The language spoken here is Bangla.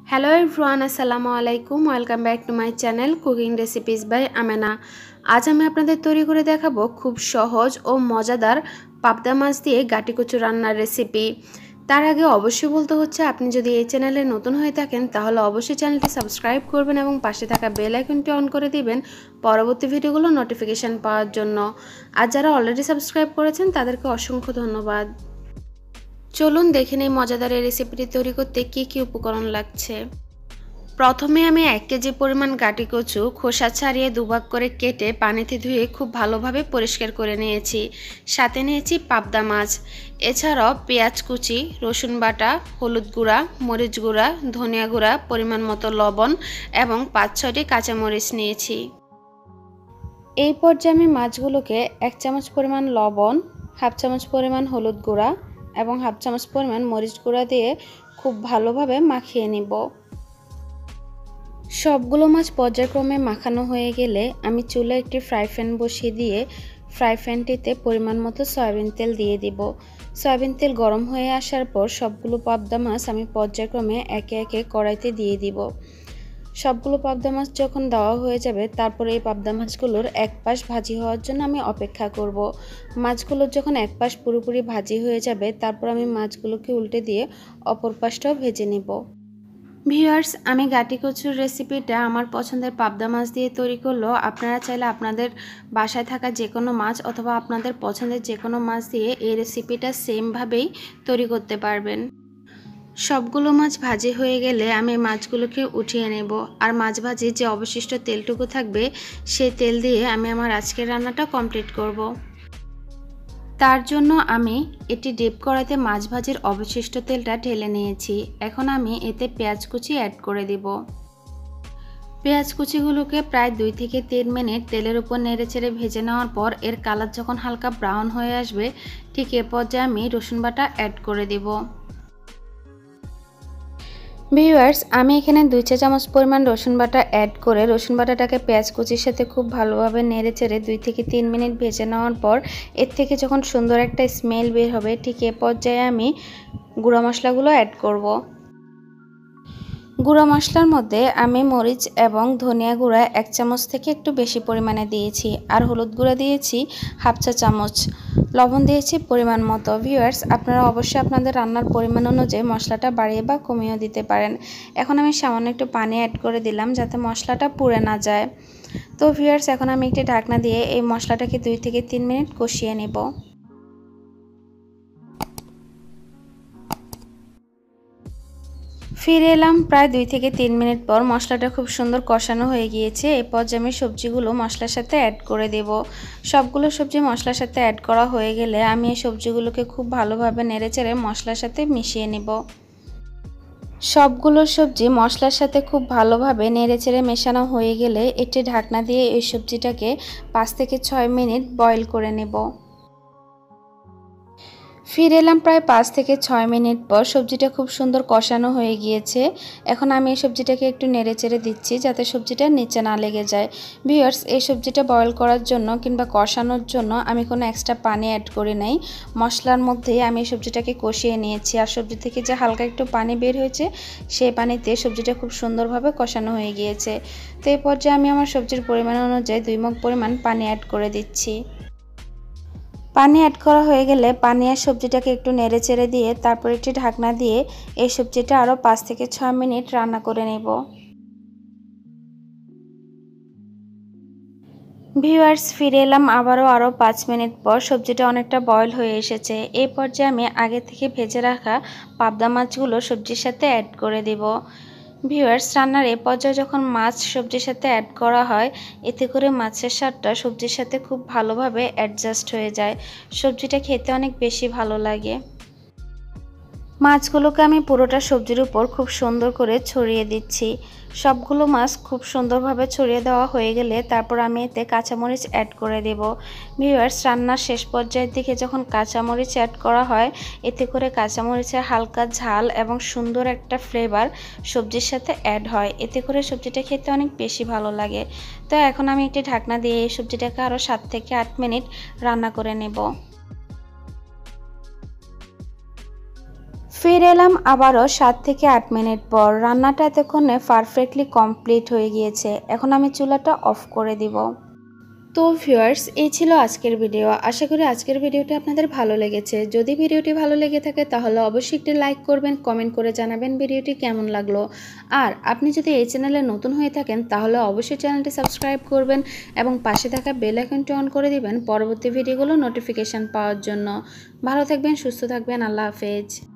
হ্যালো এভরিওয়ান, আসসালামু আলাইকুম। Welcome back to my channel cooking recipes by Amena. আজ আমি আপনাদের তৈরি করে দেখাবো খুব সহজ ও মজাদার পাবদা মাছ দিয়ে গাটি কচু রান্নার রেসিপি। তার আগে অবশ্যই বলতে হচ্ছে, আপনি যদি এই চ্যানেলে নতুন হয়ে থাকেন তাহলে অবশ্যই চ্যানেলটি সাবস্ক্রাইব করবেন এবং পাশে থাকা বেল আইকনটি অন করে দিবেন পরবর্তী ভিডিওগুলো নোটিফিকেশান পাওয়ার জন্য। আর যারা অলরেডি সাবস্ক্রাইব করেছেন তাদেরকে অসংখ্য ধন্যবাদ। চলুন দেখে নেই মজাদার এই রেসিপিটি তৈরি করতে কী কী উপকরণ লাগছে। প্রথমে আমি 1 কেজি পরিমাণ গাটি কচু খোসা ছাড়িয়ে দুভাগ করে কেটে পানিতে ধুয়ে খুব ভালোভাবে পরিষ্কার করে নিয়েছি। সাথে নিয়েছি পাবদা মাছ। এছাড়াও পেঁয়াজ কুচি, রসুন বাটা, হলুদ গুঁড়া, মরিচ গুঁড়া, ধনিয়া গুঁড়া, পরিমাণ মতো লবণ এবং 5-6টি কাঁচামরিচ নিয়েছি। এই পর্যায়ে আমি মাছগুলোকে 1 চামচ পরিমাণ লবণ, 1/2 চামচ পরিমাণ হলুদ গুঁড়া এবং 1/2 চামচ পরিমাণ মরিচ গুঁড়া দিয়ে খুব ভালোভাবে মাখিয়ে নিব। সবগুলো মাছ পর্যায়ক্রমে মাখানো হয়ে গেলে আমি চুলায় একটি ফ্রাই প্যান বসিয়ে দিয়ে ফ্রাই প্যানটিতে পরিমাণ মতো সয়াবিন তেল দিয়ে দিব। সয়াবিন তেল গরম হয়ে আসার পর সবগুলো পাবদা মাছ আমি পর্যায়ক্রমে একে একে কড়াইতে দিয়ে দিব। সবগুলো পাবদা মাছ যখন দেওয়া হয়ে যাবে তারপর এই পাবদা মাছগুলোর এক পাশ ভাজি হওয়ার জন্য আমি অপেক্ষা করব। মাছগুলোর যখন এক পাশ পুরোপুরি ভাজি হয়ে যাবে তারপর আমি মাছগুলোকে উল্টে দিয়ে অপর পাশটাও ভেজে নেব। ভিউয়ার্স, আমি গাটি কচুর রেসিপিটা আমার পছন্দের পাবদা মাছ দিয়ে তৈরি করলেও আপনারা চাইলে আপনাদের বাসায় থাকা যে কোনো মাছ অথবা আপনাদের পছন্দের যে কোনো মাছ দিয়ে এই রেসিপিটা সেমভাবেই তৈরি করতে পারবেন। সবগুলো মাছ ভাজি হয়ে গেলে আমি মাছগুলোকে উঠিয়ে নেব। আর মাছ ভাজির যে অবশিষ্ট তেলটুকু থাকবে সেই তেল দিয়ে আমি আমার আজকের রান্নাটা কমপ্লিট করব। তার জন্য আমি এটি ডিপ কড়াইতে মাছ ভাজির অবশিষ্ট তেলটা ঢেলে নিয়েছি। এখন আমি এতে পেঁয়াজ কুচি অ্যাড করে দেব। পেঁয়াজ কুচিগুলোকে প্রায় 2 থেকে 3 মিনিট তেলের উপর নেড়েচেড়ে ভেজে নেওয়ার পর এর কালার যখন হালকা ব্রাউন হয়ে আসবে ঠিক এ পর্যায়ে আমি রসুন বাটা অ্যাড করে দেব। ভিউয়ার্স, আমি এখানে 2 চা চামচ পরিমাণ রসুন বাটা অ্যাড করে রসুন বাটাটাকে পেঁয়াজ কুচির সাথে খুব ভালোভাবে নেড়েচেড়ে 2 থেকে 3 মিনিট ভেজে নেওয়ার পর এর থেকে যখন সুন্দর একটা স্মেল বের হবে ঠিক এ পর্যায়ে আমি গুঁড়া মশলাগুলো অ্যাড করব। গুঁড়া মশলার মধ্যে আমি মরিচ এবং ধনিয়া গুঁড়া 1 চামচ থেকে একটু বেশি পরিমাণে দিয়েছি, আর হলুদ গুঁড়া দিয়েছি 1/2 চা চামচ, লবণ দিয়েছি পরিমাণ মতো। ভিউয়ার্স, আপনারা অবশ্যই আপনাদের রান্নার পরিমাণ অনুযায়ী মশলাটা বাড়িয়ে বা কমিয়েও দিতে পারেন। এখন আমি সামান্য একটু পানি অ্যাড করে দিলাম যাতে মশলাটা পুড়ে না যায়। তো ভিউয়ার্স, এখন আমি একটি ঢাকনা দিয়ে এই মশলাটাকে 2 থেকে 3 মিনিট কষিয়ে নেব। ফিরে এলাম প্রায় 2 থেকে 3 মিনিট পর। মশলাটা খুব সুন্দর কষানো হয়ে গিয়েছে। এই পর্যায়ে আমি সবজিগুলো মশলার সাথে অ্যাড করে দেব। সবগুলো সবজি মশলার সাথে অ্যাড করা হয়ে গেলে আমি এই সবজিগুলোকে খুব ভালোভাবে নেড়েচেড়ে মশলার সাথে মিশিয়ে নেব। সবগুলো সবজি মশলার সাথে খুব ভালোভাবে নেড়েচেড়ে মেশানো হয়ে গেলে একটি ঢাকনা দিয়ে এই সবজিটাকে 5 থেকে 6 মিনিট বয়েল করে নেব। ফিরে এলাম প্রায় 5 থেকে 6 মিনিট পর। সবজিটা খুব সুন্দর কষানো হয়ে গিয়েছে। এখন আমি এই সবজিটাকে একটু নেড়েচেড়ে দিচ্ছি যাতে সবজিটা নিচে না লেগে যায়। ভিউয়ার্স, এই সবজিটা বয়েল করার জন্য কিংবা কষানোর জন্য আমি কোনো এক্সট্রা পানি অ্যাড করি নাই। মশলার মধ্যেই আমি এই সবজিটাকে কষিয়ে নিয়েছি, আর সবজি থেকে যে হালকা একটু পানি বের হয়েছে সেই পানিতে সবজিটা খুব সুন্দরভাবে কষানো হয়ে গিয়েছে। তো এই পর্যায়ে আমি আমার সবজির পরিমাণ অনুযায়ী 2 মগ পরিমাণ পানি অ্যাড করে দিচ্ছি। পানি অ্যাড করা হয়ে গেলে পানি আর সবজিটাকে একটু নেড়েচেড়ে দিয়ে তারপর একটি ঢাকনা দিয়ে এই সবজিটা আরও 5 থেকে 6 মিনিট রান্না করে নেব। ভিউয়ার্স, ফিরে এলাম আরও 5 মিনিট পর। সবজিটা অনেকটা বয়েল হয়ে এসেছে। এই পর্যায়ে আমি আগে থেকে ভেজে রাখা পাবদা মাছগুলো সবজির সাথে অ্যাড করে দেব। ভিউয়ার্স, রান্নার এ পর্যায়ে যখন মাছ সবজির সাথে অ্যাড করা হয় এতে করে মাছের স্বাদটা সবজির সাথে খুব ভালোভাবে অ্যাডজাস্ট হয়ে যায়। সবজিটা খেতে অনেক বেশি ভালো লাগে। মাছগুলোকে আমি পুরোটা সবজির উপর খুব সুন্দর করে ছড়িয়ে দিচ্ছি। সবগুলো মাছ খুব সুন্দরভাবে ছড়িয়ে দেওয়া হয়ে গেলে তারপর আমি এতে কাঁচামরিচ অ্যাড করে দেব। ভিউয়ার্স, রান্নার শেষ পর্যায়ের দিকে যখন কাঁচামরিচ অ্যাড করা হয় এতে করে কাঁচামরিচের হালকা ঝাল এবং সুন্দর একটা ফ্লেভার সবজির সাথে অ্যাড হয়। এতে করে সবজিটা খেতে অনেক বেশি ভালো লাগে। তো এখন আমি একটি ঢাকনা দিয়ে এই সবজিটাকে আরও 7 থেকে 8 মিনিট রান্না করে নেব। ফিরে এলাম আবারও 7 থেকে 8 মিনিট পর। রান্নাটা এতক্ষণে পারফেক্টলি কমপ্লিট হয়ে গিয়েছে। এখন আমি চুলাটা অফ করে দিব। তো ভিউয়ার্স, এই ছিল আজকের ভিডিও। আশা করি আজকের ভিডিওটি আপনাদের ভালো লেগেছে। যদি ভিডিওটি ভালো লেগে থাকে তাহলে অবশ্যই একটি লাইক করবেন, কমেন্ট করে জানাবেন ভিডিওটি কেমন লাগলো। আর আপনি যদি এই চ্যানেলে নতুন হয়ে থাকেন তাহলে অবশ্যই চ্যানেলটি সাবস্ক্রাইব করবেন এবং পাশে থাকা বেল আইকনটি অন করে দিবেন পরবর্তী ভিডিওগুলো নোটিফিকেশান পাওয়ার জন্য। ভালো থাকবেন, সুস্থ থাকবেন, আল্লাহ হাফেজ।